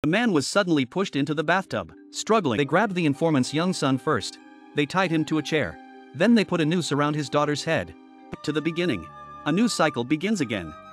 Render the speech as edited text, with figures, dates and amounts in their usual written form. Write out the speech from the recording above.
man was suddenly pushed into the bathtub. Struggling, they grabbed the informant's young son first. They tied him to a chair. Then they put a noose around his daughter's head. To the beginning. A new cycle begins again.